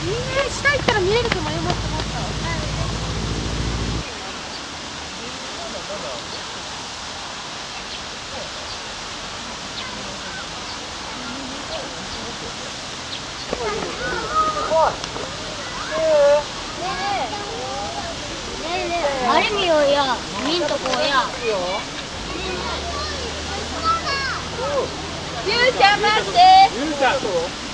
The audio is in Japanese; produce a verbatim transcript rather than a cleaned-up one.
いいね、下行ったら見えると思います。 あれ見ようや、見んとこうや。 ゆうちゃん待って。ゆうちゃん。